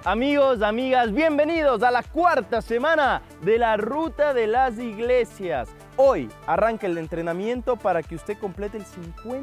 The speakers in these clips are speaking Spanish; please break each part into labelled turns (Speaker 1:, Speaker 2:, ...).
Speaker 1: Amigos, amigas, bienvenidos a la cuarta semana de la Ruta de las Iglesias. Hoy arranca el entrenamiento para que usted complete el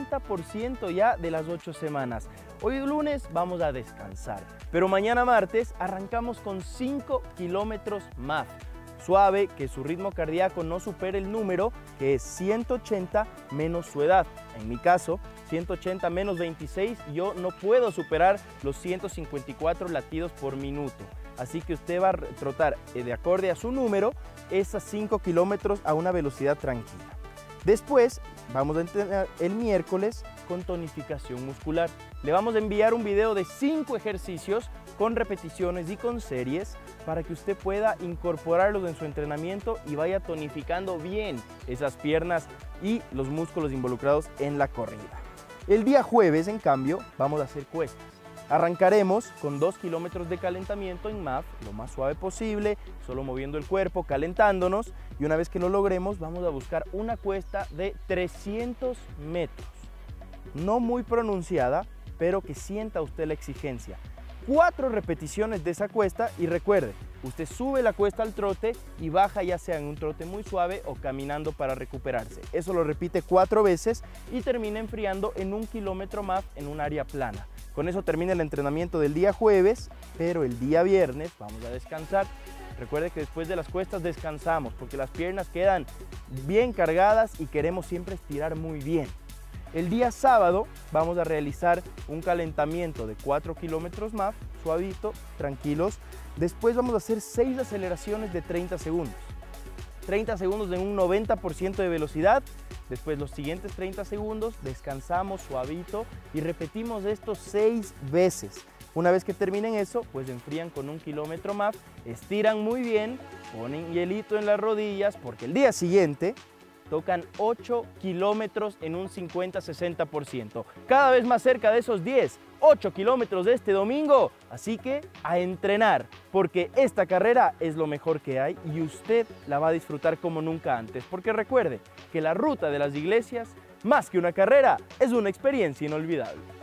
Speaker 1: 50% ya de las 8 semanas. Hoy lunes vamos a descansar, pero mañana martes arrancamos con 5 kilómetros más. Suave, que su ritmo cardíaco no supere el número, que es 180 menos su edad. En mi caso, 180 menos 26, yo no puedo superar los 154 latidos por minuto. Así que usted va a trotar de acorde a su número esas 5 kilómetros a una velocidad tranquila. Después vamos a entrenar el miércoles con tonificación muscular. Le vamos a enviar un video de 5 ejercicios con repeticiones y con series para que usted pueda incorporarlos en su entrenamiento y vaya tonificando bien esas piernas y los músculos involucrados en la corrida. El día jueves, en cambio, vamos a hacer cuestas. Arrancaremos con 2 kilómetros de calentamiento en MAF, lo más suave posible, solo moviendo el cuerpo, calentándonos, y una vez que lo logremos vamos a buscar una cuesta de 300 metros. No muy pronunciada, pero que sienta usted la exigencia. 4 repeticiones de esa cuesta y recuerde, usted sube la cuesta al trote y baja ya sea en un trote muy suave o caminando para recuperarse. Eso lo repite 4 veces y termina enfriando en 1 kilómetro más en un área plana. Con eso termina el entrenamiento del día jueves, pero el día viernes vamos a descansar. Recuerde que después de las cuestas descansamos porque las piernas quedan bien cargadas y queremos siempre estirar muy bien. El día sábado vamos a realizar un calentamiento de 4 kilómetros más, suavito, tranquilos. Después vamos a hacer 6 aceleraciones de 30 segundos. 30 segundos en un 90% de velocidad. Después los siguientes 30 segundos descansamos suavito y repetimos esto 6 veces. Una vez que terminen eso, pues enfrían con 1 kilómetro más, estiran muy bien, ponen hielito en las rodillas porque el día siguiente tocan 8 kilómetros en un 50-60%. Cada vez más cerca de esos 8 kilómetros de este domingo. Así que a entrenar, porque esta carrera es lo mejor que hay y usted la va a disfrutar como nunca antes. Porque recuerde que la Ruta de las Iglesias, más que una carrera, es una experiencia inolvidable.